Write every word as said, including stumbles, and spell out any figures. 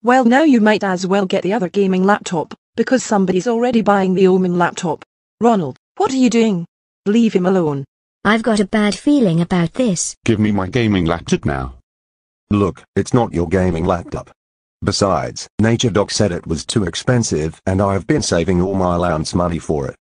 Well, now you might as well get the other gaming laptop, because somebody's already buying the Omen laptop. Ronald, what are you doing? Leave him alone. I've got a bad feeling about this. Give me my gaming laptop now. Look, it's not your gaming laptop. Besides, Nature Doc said it was too expensive and I've been saving all my allowance money for it.